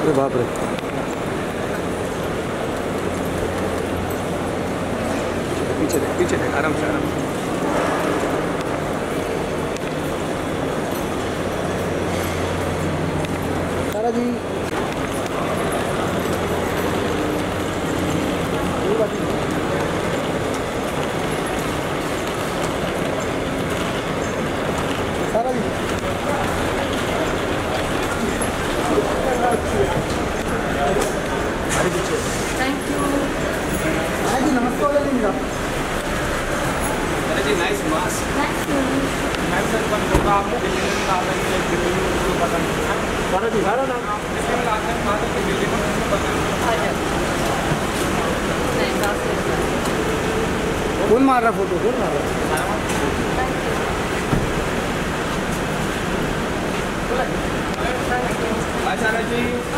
अरे बाप रे। पीछे देख, पीछे देख, आराम से आराम से। सारा जी सारा जी थैंक यू। हाँ जी नमस्ते हो जाएगा। अरे जी nice mask. Thank you. Ma'am sir कब होगा आपको दिल्ली में आते हैं दिल्ली में पसंद है सारा जी सारा नाम दिल्ली में आते हैं वहाँ तक दिल्ली में पसंद आ जाओ। नहीं बस कौन मार रहा फोटो, कौन मार रहा? है। बाय सारा जी।